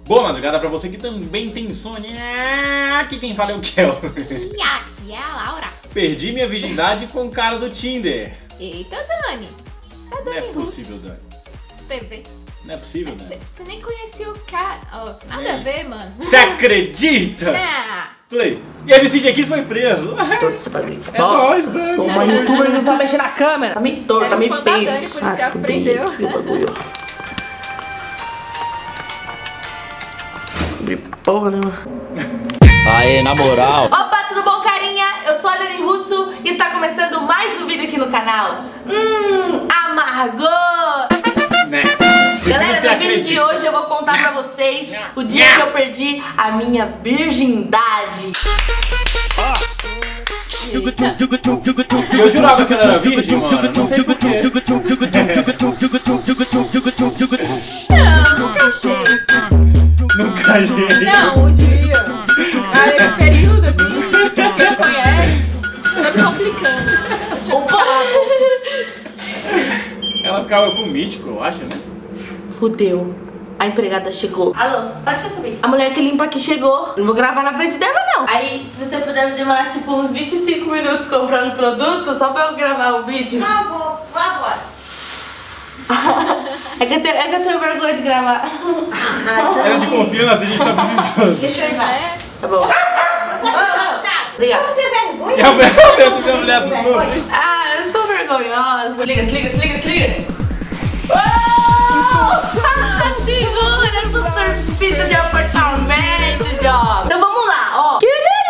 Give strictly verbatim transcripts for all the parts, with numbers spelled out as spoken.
Boa madrugada pra você que também tem insônia. Aqui quem fala é o Kel. E aqui é a Laura. Perdi minha virgindade com o cara do Tinder. Eita, Dani. Tá Não Dani é Russo. possível, Dani. Bebê. Não é possível, Dani. Você nem conhecia o cara. Oh, nada É. a ver, mano. Você acredita? Não. Play. E a M C aqui foi preso. Torto esse bagulho. É nóis, Dani. Sou uma youtuber que não sabe mexer na câmera. Tá meio torto, Era tá um meio fã da Dani, penso. por isso Ah, você descobri aprendeu. aqui o bagulho. Descobri porra nenhuma. Aê, na moral. Opa, tudo bom, carinha? Eu sou a Dani Russo e está começando mais um vídeo aqui no canal. Hum, amargou! Né? Galera, Você no vídeo de acredita? hoje eu vou contar pra vocês o dia que eu perdi a minha virgindade. Eu jurava que ela era virgem, mano. Não sei porquê. Não, nunca achei. Nunca achei. Não, o dia. Ah, esse período, assim, quem conhece, tá me complicando. Opa! Ela ficava com o mítico, eu acho, né? Fudeu. A empregada chegou. Alô, pode saber. A mulher que limpa aqui chegou. Não vou gravar na frente dela, não. Aí, se você puder me demorar, tipo, uns vinte e cinco minutos comprando produto, só pra eu gravar o vídeo. Não, vou, vou agora. é, que eu tenho, é que eu tenho vergonha de gravar. Era de confiança, a gente tá precisando. Deixa eu ir lá. É. Tá bom. Eu posso encostar? Obrigada. Não tem vergonha? E a mulher dentro da mulher do povo. Ah, eu sou vergonhosa. Se liga, se liga, se liga, se liga. Oh! Segura, eu sou surfista de apartamento, jovem. Então vamos lá, ó.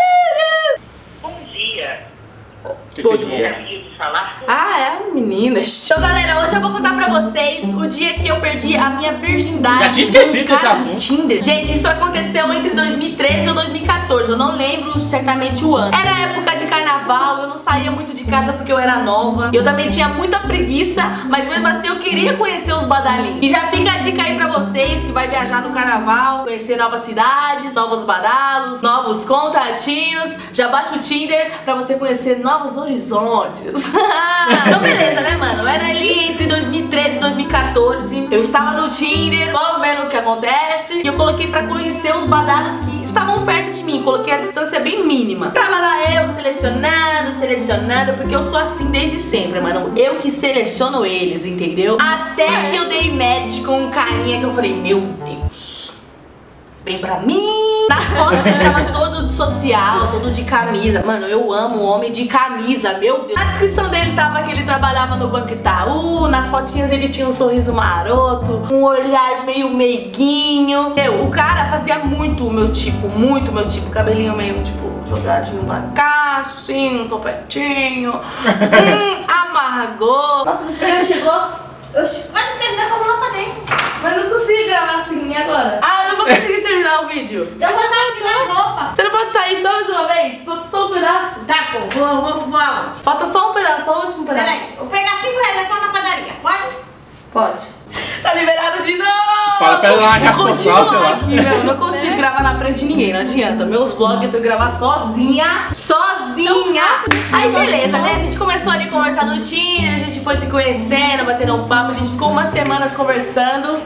Bom dia. Bom Que que dia. Gostaria de falar com Ah, é, meninas. Então, galera, hoje eu vou contar pra vocês o dia que eu perdi a minha virgindade. Já tinha esquecido com um cara desse do assunto. Tinder. Gente, isso aconteceu entre dois mil e treze ou dois mil e quatorze. Eu não lembro certamente o ano. Era época de carnaval, eu não saía muito de casa porque eu era nova. Eu também tinha muita preguiça, mas mesmo assim eu queria conhecer os badalinhos. E já fica a dica aí pra vocês que vai viajar no carnaval, conhecer novas cidades, novos badalos, novos contatinhos. Já baixa o Tinder pra você conhecer novos horizontes. Então beleza, né, mano? Eu era ali entre dois mil e treze e dois mil e quatorze. Eu estava no Tinder, só vendo o que acontece. E eu coloquei pra conhecer os badalos que estavam perto de mim. Coloquei a distância bem mínima. Tava lá eu selecionando, selecionando, porque eu sou assim desde sempre, mano. Eu que seleciono eles, entendeu? Até que eu dei match com um carinha que eu falei, meu Deus, vem pra mim. Nas fotos ele tava todo de social, todo de camisa. Mano, eu amo homem de camisa, meu Deus. Na descrição dele tava que ele trabalhava no Banco Itaú. Nas fotinhas ele tinha um sorriso maroto, um olhar meio meiguinho. Meu, o cara fazia muito o meu tipo, muito o meu tipo. Cabelinho meio, tipo, jogadinho pra cá, assim, um topetinho. hum, amargou. Nossa, você já chegou? Oxi, mas não terminar como lá pra dentro. Mas eu não consigo gravar assim agora. Ah, eu não vou conseguir terminar o vídeo. Eu vou estar aqui na roupa. Você não pode sair só mais uma vez? Falta só um pedaço. Tá, pô, vou, vou, vou aonde? Falta só um pedaço, só o último pedaço. Peraí, vou pegar cinco reais aqui na padaria, pode? Pode. Tá liberado de novo! Fala pra ela lá na Vou caixa postal, sei continuar lá. aqui, meu. Eu não consigo gravar na frente de ninguém, não adianta. Meus vlogs eu tenho que gravar sozinha. Sozinha! Aí beleza, né? A gente começou ali a conversar no Tinder, a gente foi se conhecendo, batendo um papo, a gente ficou umas semanas conversando.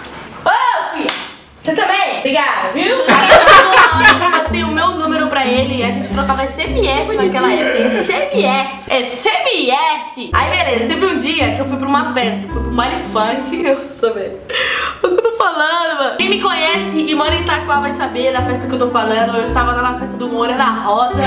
Ô, filha! Você também? Obrigada, viu? Aí chegou uma hora que eu passei o meu número pra ele e a gente trocava S M S naquela época. S M S. S M S. Aí beleza, teve um dia que eu fui pra uma festa, fui pro baile funk. Nossa, velho. O que eu tô falando, mano? Quem me conhece e mora em Itaquá vai saber da festa que eu tô falando. Eu estava lá na festa do Morena Rosa.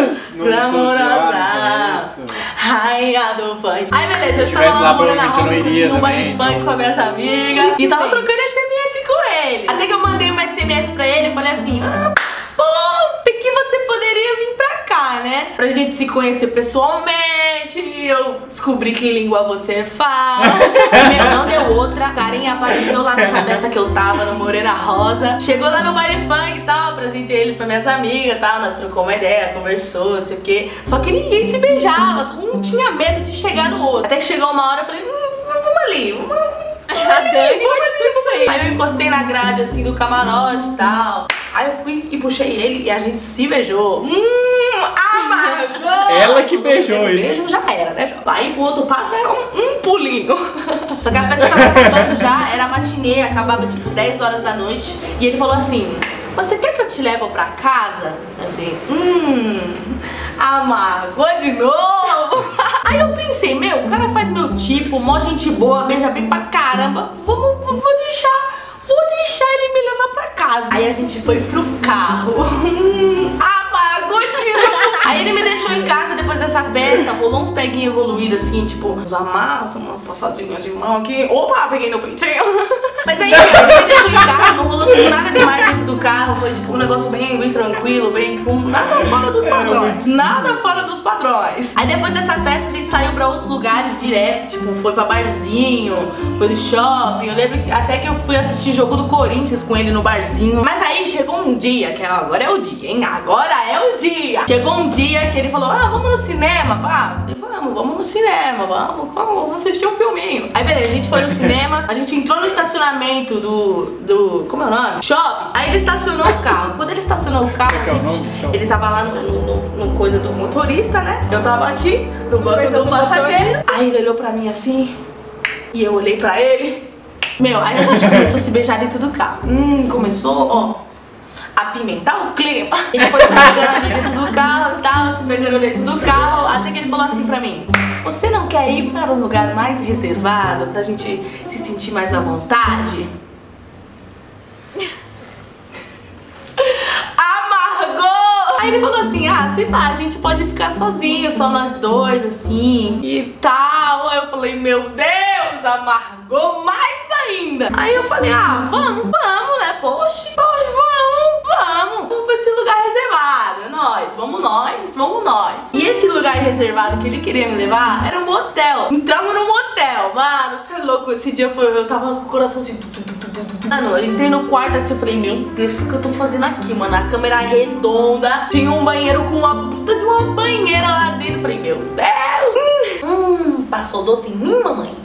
Glamourosa. Rainha do funk. Aí beleza, eu estava tivesse lá lá, no Morena provavelmente eu não Rosa, iria curtindo um baile também, funk então. com as minhas amigas. E tava trocando S M S com ele. Até que eu mandei uma S M S pra ele e falei assim, ah, pô, que você poderia vir pra cá, né? Pra gente se conhecer pessoalmente. Eu descobri que língua você fala. Meu, não deu outra. Karen apareceu lá nessa festa que eu tava, no Morena Rosa. Chegou lá no baile funk e tal, apresentei ele pra minhas amigas e tal. Nós trocamos uma ideia, conversou, não sei o quê. Só que ninguém se beijava, todo mundo tinha medo de chegar no outro. Até que chegou uma hora eu falei, hum, vamos ali, vamos A Dani vai te tudo isso aí. Aí eu encostei na grade assim do camarote e tal. Aí eu fui e puxei ele e a gente se beijou. Hum, amargou! Ela que beijou ele. Beijo já era, né? Aí pro outro passo é um, um pulinho. Só que a festa tava acabando já, era matinê, acabava tipo dez horas da noite. E ele falou assim, você quer que eu te leve pra casa? Eu falei, hum, amargou de novo. Aí eu pensei, meu, o cara faz meu tipo, mó gente boa, beija bem pra caramba. Vou, vou, vou deixar, vou deixar ele me levar pra casa. Aí a gente foi pro carro. Hum, amargou de novo. Aí ele me deixou em casa depois dessa festa, rolou uns peguinhos evoluídos assim, tipo, uns amassos, umas passadinhas de mão aqui. Opa, peguei no peitinho. Mas aí ele me deixou em casa, não rolou tipo nada demais dentro do carro. Foi tipo um negócio bem, bem tranquilo, bem, tipo, nada fora dos padrões. Nada fora dos padrões. Aí depois dessa festa a gente saiu pra outros lugares direto, tipo, foi pra barzinho, foi no shopping. Eu lembro até que eu fui assistir jogo do Corinthians com ele no barzinho. Mas aí chegou um dia, que agora é o dia, hein? Agora é o dia. Chegou um dia que ele falou, ah, vamos no cinema, pá. Eu falei, vamos, vamos no cinema, vamos, vamos assistir um filminho. Aí beleza, a gente foi no cinema, a gente entrou no estacionamento do, do, como é o nome? Shopping. Aí ele estacionou o carro. Quando ele estacionou o carro, a gente, ele tava lá no, no, no coisa do motorista, né? Eu tava aqui, no banco do passageiro. Aí ele olhou pra mim assim, e eu olhei pra ele. Meu, aí a gente começou a se beijar dentro do carro. Hum, começou, ó, apimentar o clima. Ele foi se pegando ali dentro do carro e tal, se pegando dentro do carro, até que ele falou assim pra mim, você não quer ir para um lugar mais reservado, pra gente se sentir mais à vontade? Amargou! Aí ele falou assim, ah, sei lá, a gente pode ficar sozinho, só nós dois, assim, e tal. Aí eu falei, meu Deus, amargou mais ainda. Aí eu falei, ah, vamos, vamos, né, poxa, poxa, vamos, vamos, vamos pra esse lugar reservado, nós, vamos nós, vamos nós. E esse lugar reservado que ele queria me levar era um motel. Entramos no motel, mano, você é louco, esse dia foi, eu tava com o coração assim, tu, tu, tu, tu, tu, tu. Mano, eu entrei no quarto assim, eu falei, meu Deus, o que eu tô fazendo aqui, mano? A câmera redonda, tinha um banheiro com uma puta de uma banheira lá dentro, eu falei, meu Deus. Hum, passou doce em mim, mamãe?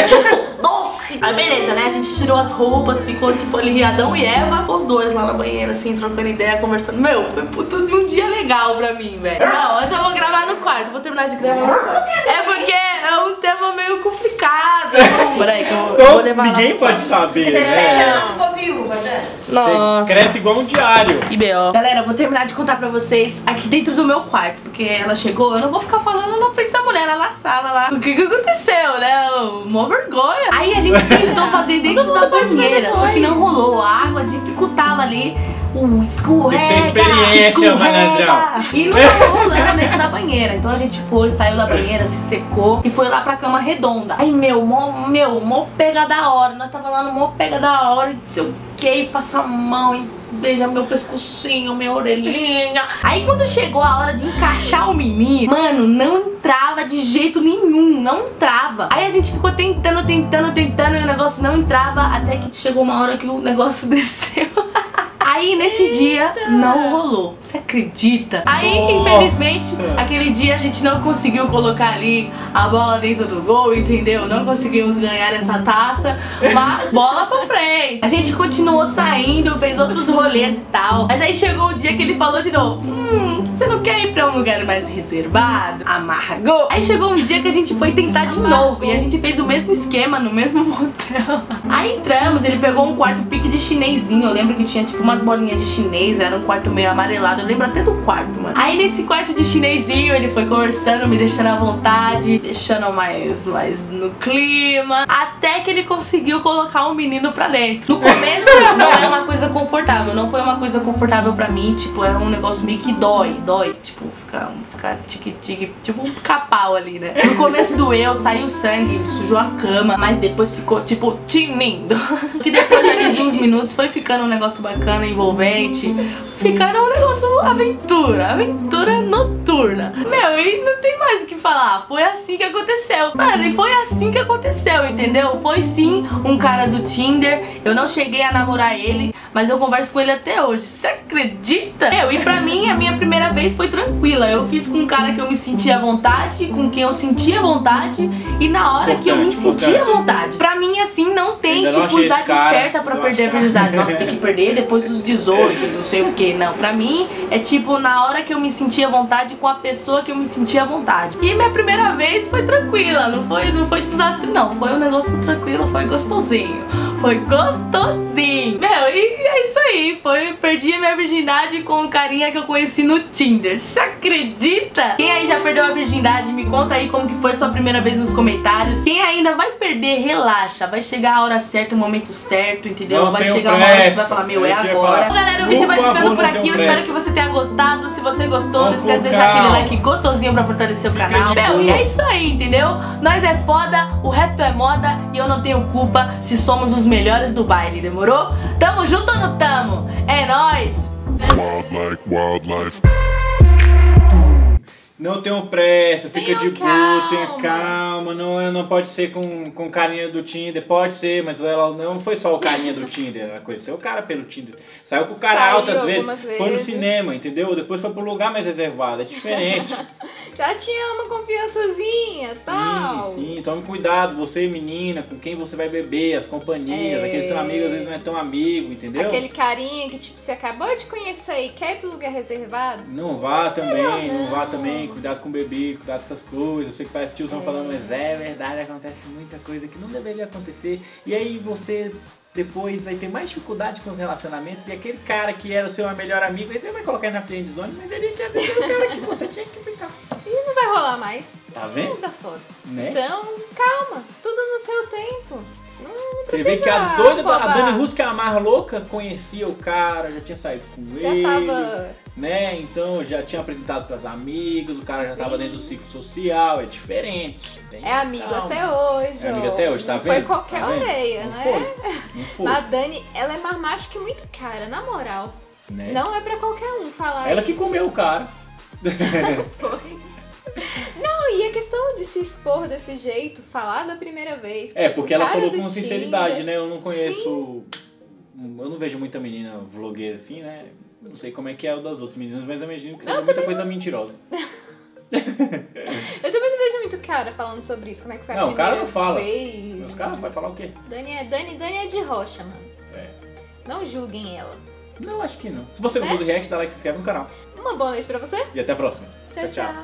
Doce! Aí beleza, né? A gente tirou as roupas, ficou tipo ali Adão e Eva, os dois lá na banheira, assim, trocando ideia, conversando. Meu, foi puto de um dia legal pra mim, velho. Não, mas eu vou gravar no quarto, vou terminar de gravar no quarto. É porque é um tema meio complicado. Peraí, que eu Então, vou levar ninguém lá. pode saber, Você né? ela ficou viúva, né? Nossa. Secreto igual um diário. Que B O. Galera, eu vou terminar de contar pra vocês aqui dentro do meu quarto, porque ela chegou, eu não vou ficar falando na frente da mulher, lá na sala lá. O que que aconteceu, né? Uma vergonha. Aí a gente tentou fazer dentro da banheira, só que não rolou. A água dificultava ali. Uh, escorrega, Tem experiência, escorrega. malandrão. E não tava rolando dentro da banheira. Então a gente foi, saiu da banheira, se secou e foi lá pra cama redonda. Aí, meu, mó, meu, mó pega da hora. Nós tava lá no mó pega da hora e sei o que, passa a mão e beija meu pescocinho, minha orelhinha. Aí quando chegou a hora de encaixar o menino, mano, não entrava de jeito nenhum, não entrava. Aí a gente ficou tentando, tentando, tentando e o negócio não entrava, até que chegou uma hora que o negócio desceu. Aí nesse dia não rolou, você acredita? Aí Nossa. Infelizmente aquele dia a gente não conseguiu colocar ali a bola dentro do gol, entendeu? Não conseguimos ganhar essa taça, mas bola pra frente. A gente continuou saindo, fez outros rolês e tal. Mas aí chegou o dia que ele falou de novo, hum, você não quer ir pra um lugar mais reservado? Amargou. Aí chegou um dia que a gente foi tentar de novo e a gente fez o mesmo esquema no mesmo motel. Aí entramos, ele pegou um quarto pique de chinesinho, eu lembro que tinha tipo umas bolinhas de chinês, era um quarto meio amarelado, eu lembro até do quarto, mano. Aí nesse quarto de chinesinho ele foi conversando, me deixando à vontade, deixando mais, mais no clima, até que ele conseguiu colocar o menino pra dentro. No começo não é uma coisa confortável, não foi uma coisa confortável pra mim, tipo, é um negócio meio que dói, dói, tipo, ficar fica tique-tique, tipo um pica-pau ali, né? No começo doeu, saiu sangue, sujou a cama, mas depois ficou tipo tinindo. Que depois ali de uns minutos foi ficando um negócio bacana, envolvente, ficando um negócio aventura, aventura noturna. Meu, e não tem mais o que falar, foi assim que aconteceu. Mano, e foi assim que aconteceu, entendeu? Foi sim um cara do Tinder, eu não cheguei a namorar ele, mas eu converso com ele até hoje, você acredita? Meu, e pra mim a minha primeira vez foi tranquila, tranquila. Eu fiz com um cara que eu me sentia à vontade, com quem eu sentia vontade e na hora que eu me sentia à vontade. Pra mim, assim, não tem, Ainda não tipo, achei idade esse cara. certa pra Eu perder a achava. virgindade. Nossa, tem que perder depois dos dezoito, não sei o que. Não, pra mim, é tipo, na hora que eu me sentia à vontade com a pessoa que eu me sentia à vontade. E minha primeira vez foi tranquila, não foi, não foi desastre, não. Foi um negócio tranquilo, foi gostosinho. Foi gostosinho. Meu, e é isso aí. Foi, perdi a minha virgindade com um carinha que eu conheci no Tinder. Você acredita? Quem aí já perdeu a virgindade, me conta aí como que foi a sua primeira vez nos comentários. Quem ainda vai perder, relaxa. Vai chegar a hora certa, o momento certo, entendeu? Não vai tenho chegar uma hora que você vai pressa. falar, meu, é É isso que eu ia agora. falar. Bom, galera, o Por vídeo vai favor, ficando não por aqui. tenho Eu espero pressa. que você tenha gostado. Se você gostou, não Vamos esquece de com deixar aquele calma. like gostosinho pra fortalecer o Fica canal. de Meu, e boa. é isso aí, entendeu? Nós é foda, o resto é moda e eu não tenho culpa se somos os melhores do baile, demorou? Tamo junto ou não tamo? É nóis! Wild like wildlife. Não tenham pressa, fica Tenham de boa, calma. tenha calma, não, não pode ser com, com carinha do Tinder, pode ser, mas ela não foi só o carinha do Tinder, ela conheceu o cara pelo Tinder. Saiu com o cara Saiu alto às vezes, algumas foi no vezes. cinema, entendeu? Depois foi pro lugar mais reservado, é diferente. Já tinha uma confiançazinha, tal. Sim, sim, tome cuidado, você menina, com quem você vai beber, as companhias, É. aquele seu amigo às vezes não é tão amigo, entendeu? Aquele carinha que, tipo, você acabou de conhecer e quer ir pro lugar reservado. Não vá também, não vá também, cuidado com o bebê, cuidado com essas coisas. Eu sei que parece tiozão falando, mas é verdade, acontece muita coisa que não deveria acontecer. E aí você depois vai ter mais dificuldade com os relacionamentos. E aquele cara que era o seu melhor amigo, aí você vai colocar ele na friend zone, mas ele tinha sido o cara que você tinha que ficar. E não vai rolar mais. Tá vendo? Não dá foda. Né? Então, calma. Tudo no seu tempo. Não, não Você precisa vê que a doida, da- a afobar. Dani Russo, que é a mais louca, conhecia o cara, já tinha saído com Já ele. tava... Né? Então já tinha apresentado pras amigas, o cara já tava Sim. dentro do ciclo social, é diferente. Tem É amigo calma. até hoje, É amigo ó. até hoje, tá Não vendo? Foi qualquer Tá vendo? orelha, Não né? foi. Não foi. A Dani, ela é mais macho que muito cara, na moral. Né? Não é pra qualquer um falar Ela isso. que comeu o cara. Foi. Não, e a questão de se expor desse jeito, falar da primeira vez. É, com porque o ela cara falou do com sinceridade, Tinder. né? Eu não conheço. Eu não vejo muita menina vlogueira assim, né? Eu não sei como é que é o das outras meninas, mas eu imagino que seja Não, muita coisa mentirosa. Eu também não vejo muito cara falando sobre isso, como é que foi a Não, o cara primeira não fala. vez. Os caras vai falar o quê? Dani é, Dani, Dani é de rocha, mano. É. Não julguem ela. Não, acho que não. Se você gostou do react, dá like, se inscreve no canal. Uma boa noite pra você. E até a próxima. Tchau, tchau.